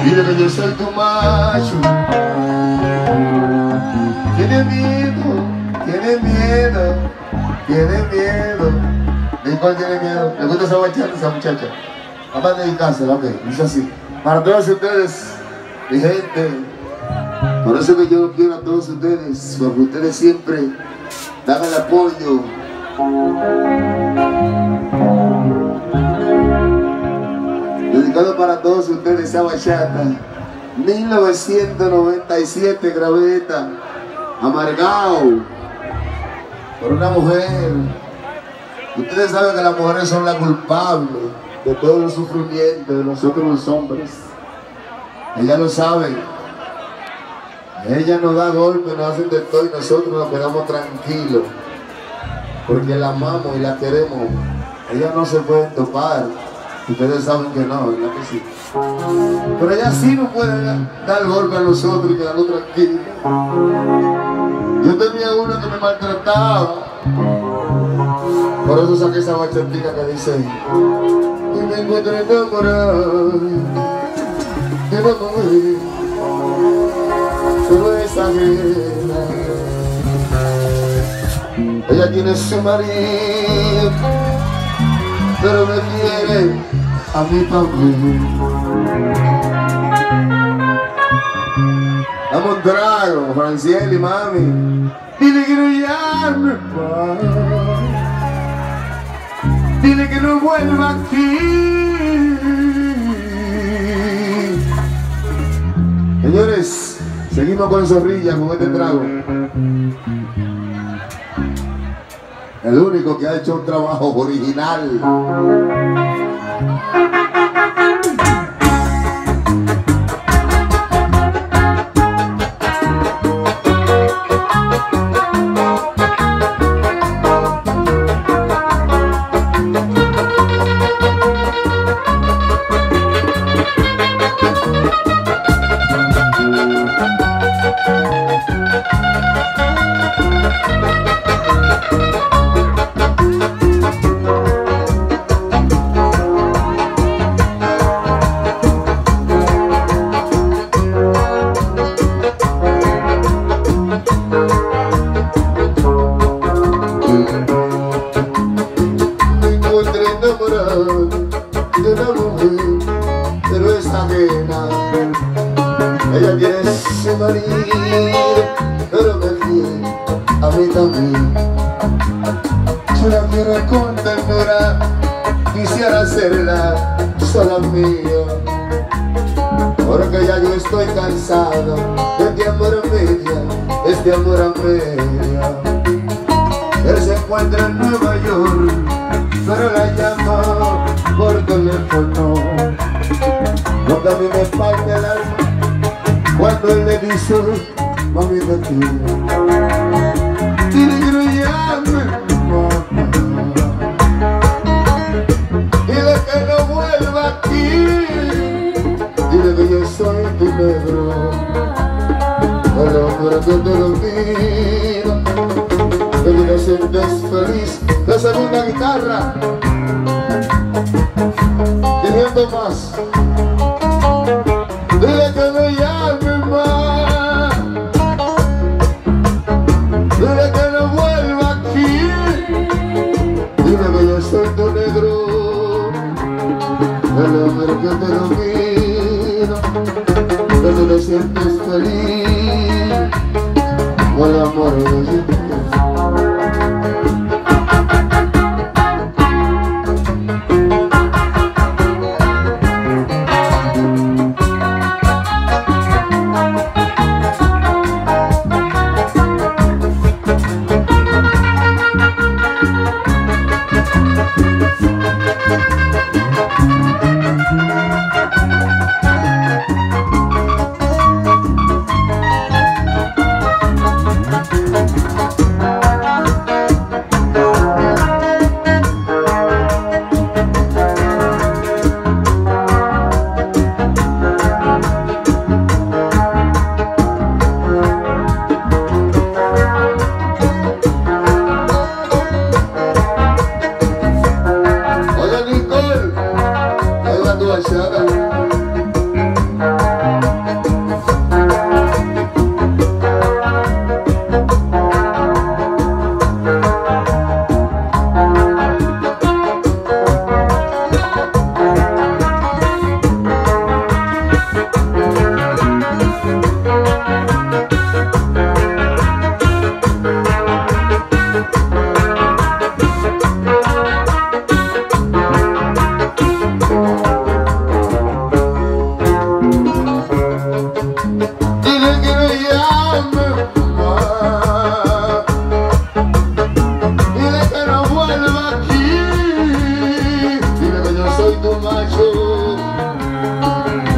Dile que yo soy tu macho. Tiene miedo, tiene miedo, tiene miedo. ¿De cuál tiene miedo? ¿Le gusta esa bachata, esa muchacha? Vamos a dedicársela, ok, dice así. Para todos ustedes, mi gente, por eso que yo quiero a todos ustedes, porque ustedes siempre dan el apoyo. Dedicado para todos ustedes esa bachata. 1997 grabé esta. Amargado por una mujer. Ustedes saben que las mujeres son las culpables de todos los sufrimientos de nosotros los hombres. Ella lo sabe. Ella nos da golpes, nos hacen de todo y nosotros nos quedamos tranquilos. Porque la amamos y la queremos. Ella no se puede topar. Ustedes saben que no, ¿verdad que sí? Pero ella sí nos puede dar golpe a nosotros y quedarnos tranquilos. Yo tenía una que me maltrataba. Por eso saqué esa bachatica que dice: y me encuentro enamorada de una mujer, pero es ajena. Ella tiene su marido, pero me quiere a mí también. Dame un trago, Franciel y mami. Dile que no llame más. Dile que no vuelva aquí. Señores, seguimos con Zorrilla, con este trago. El único que ha hecho un trabajo original. Ella tiene su marido, pero me quiere a mí también. Yo la quiero con ternura, quisiera hacerla sola mía, porque ya yo estoy cansado de este amor a media, este amor a media. Él se encuentra en Nueva York, pero la llamo por teléfono, porque a mí me parte el alma cuando él le dice: mami te quiero. Dile que no llame, mamá. Dile que no vuelva aquí. Dile que yo soy tu negro, el hombre que te lo pido. Que tú te sientes feliz. La segunda guitarra, teniendo más. Dile que no llame más. Dile que no vuelva aquí. Dile que yo soy tu negro, el hombre que te domina. Que tú te sientes feliz con el amor de Dios.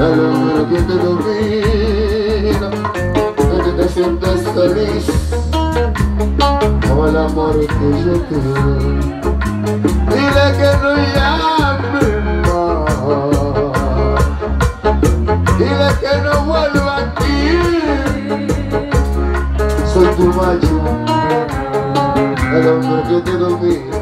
al hombre que te domina, que te sientes feliz, como el amor que yo te doy. Dile que no llame más, dile que no vuelva aquí. Soy tu macho, el hombre que te domina.